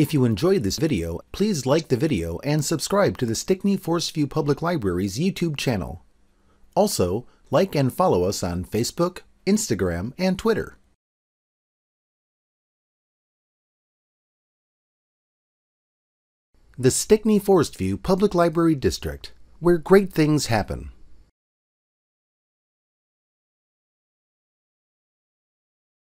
If you enjoyed this video, please like the video and subscribe to the Stickney-Forest View Public Library's YouTube channel. Also, like and follow us on Facebook, Instagram, and Twitter. The Stickney-Forest View Public Library District, where great things happen.